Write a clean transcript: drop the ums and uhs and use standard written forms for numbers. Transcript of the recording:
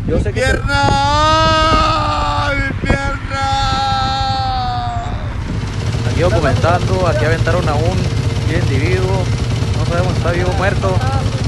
Yo sé que ¡Pierna! ¡Mi pierna! aquí documentando, aquí aventaron a un individuo, no sabemos si está vivo o muerto.